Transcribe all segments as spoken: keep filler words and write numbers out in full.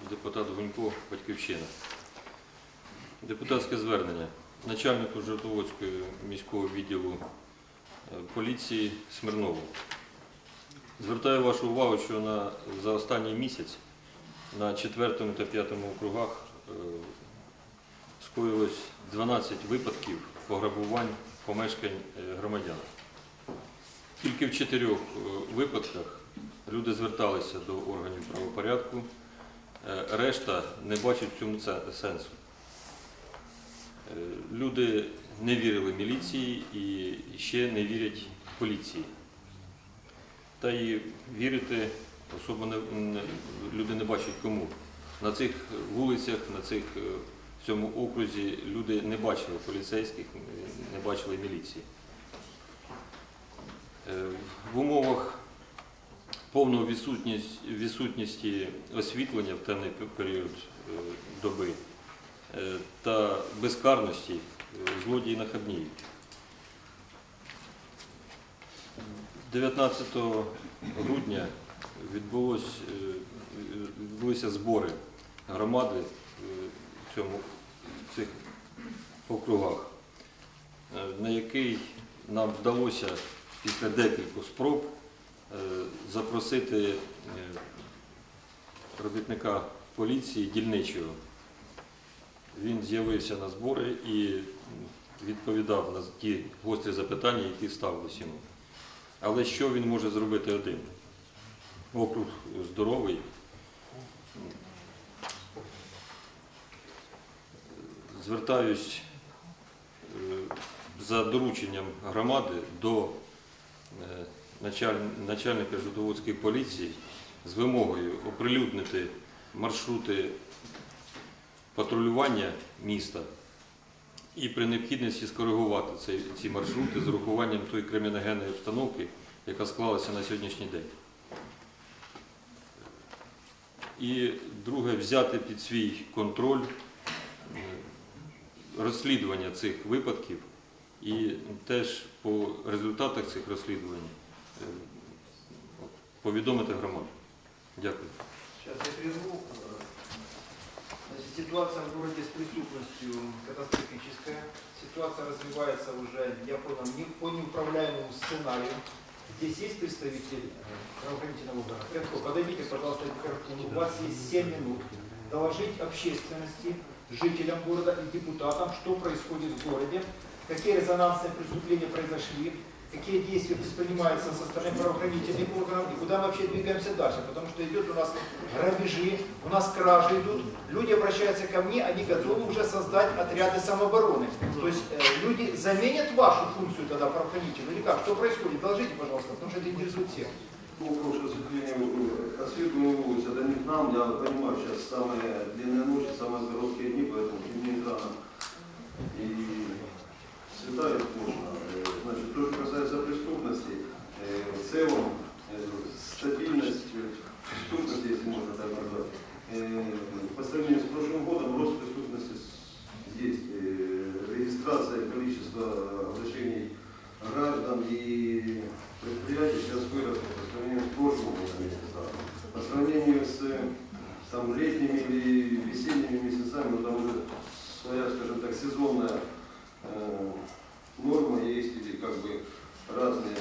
депутат Гунько, Батьківщина. Депутатське звернення начальнику Жовтоводського міського відділу поліції Смирнову. Звертаю вашу увагу, що на, за останній місяць на четвертому та п'ятому округах е, скоїлось дванадцять випадків пограбувань помешкань громадян. Тільки в чотирьох випадках люди зверталися до органів правопорядку, решта не бачать в цьому сенсу. Люди не вірили міліції і ще не вірять поліції. Та і вірити особо не, не, люди не бачать кому. На цих вулицях, на цих, в цьому окрузі люди не бачили поліцейських, не бачили міліції. В умовах повної відсутності, відсутності освітлення в темний період доби та безкарності злодії нахабніють. дев'ятнадцятого грудня відбулось, відбулися збори громади в, цьому, в цих округах, на який нам вдалося після декількох спроб запросити робітника поліції дільничого. Він з'явився на збори і відповідав на ті гострі запитання, які ставились йому. Але що він може зробити один? Округ здоровий. Звертаюсь за дорученням громади до начальника Жовтоводської поліції з вимогою оприлюднити маршрути патрулювання міста і при необхідності скоригувати ці, ці маршрути з урахуванням тої криміногенної обстановки, яка склалася на сьогоднішній день. І друге, взяти під свій контроль розслідування цих випадків і теж по результатах цих розслідувань повідомити громаду. Дякую. Сейчас я прерву. Значит, ситуация в городе с преступностью катастрофическая. Ситуация развивается уже, я понял, не по неуправляемому сценарию. Здесь есть представитель правоохранительного органа? Подойдите, пожалуйста, к картину. У вас есть семь минут доложить общественности, жителям города и депутатам, что происходит в городе, какие резонансные преступления произошли, какие действия предпринимаются со стороны правоохранительных органов и куда мы вообще двигаемся дальше. Потому что идет у нас грабежи, у нас кражи идут, люди обращаются ко мне, они готовы уже создать отряды самообороны. То есть э, люди заменят вашу функцию тогда правоохранительную или как? Что происходит? Доложите, пожалуйста, потому что это интересует всех. Ну, прошлое осветление, осветление улиц, это не к нам, я понимаю, сейчас самые длинные ночи, самые короткие дни, поэтому не рано. И светает можно. Значит, то, что касается преступности, в целом стабильность преступности, если можно так назвать, по сравнению с прошлым годом рост преступности есть. Регистрация количества обращений граждан и предприятий сейчас выросло по сравнению с прошлым годом. По сравнению с там, летними или весенними месяцами, ну, там уже своя, скажем так, сезонная э, норма есть, или как бы разные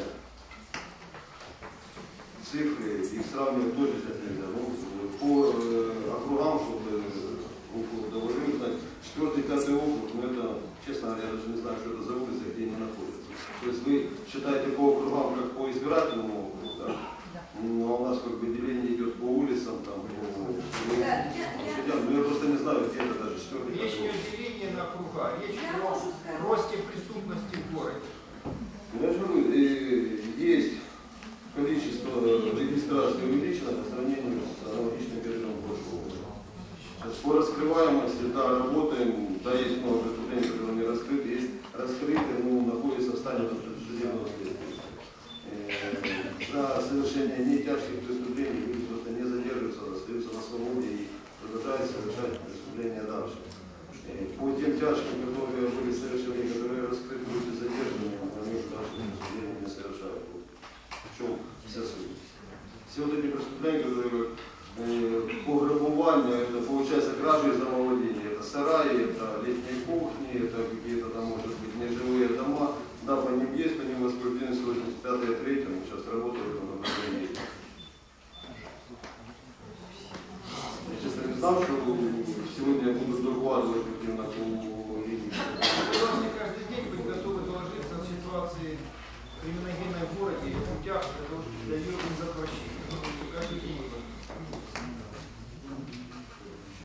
цифры, их сравнивать тоже сейчас нельзя. Ну, по э, округам, чтобы округ доложил, знать, четвертый, пятый округ, ну это, честно говоря, я даже не знаю, что это за улица, где они находятся. То есть вы считаете по округам, как по избирательному округу, да? Но у нас как бы деление идет по улицам, там, по, по, ну, я просто не знаю, где это даже четвертый. Речь не о делении на округа, речь о росте преступности в городе. Я же говорю, есть количество регистрации увеличено по сравнению с аналогичным периодом прошлого года. Сейчас по раскрываемости, да, работаем, да, есть много преступлений, которые не раскрыты, есть раскрытые, но находятся в стадии судебного следствия. За совершение не тяжких преступлений люди просто не задерживаются, остаются на свободе и продолжают совершать преступления дальше. По тем тяжким, которые были совершены, которые раскрыты, люди задержаны, они дальше преступления не совершают. В чем вся суть? Все вот эти преступления, которые э, пограбование, это получается кражи из домовладения. Это сараи, это летние кухни, это какие-то там, может быть, нежилые дома. Да, по ним есть, по ним возбуждены сто восемьдесят пятая третья, мы сейчас работаем в этом направлении. Я, честно, не знал, что сегодня я буду докладывать именно по линии. Вы должны каждый день быть готовы доложиться о ситуации криминогенной в городе и путях для ее предотвращения. Каждый день.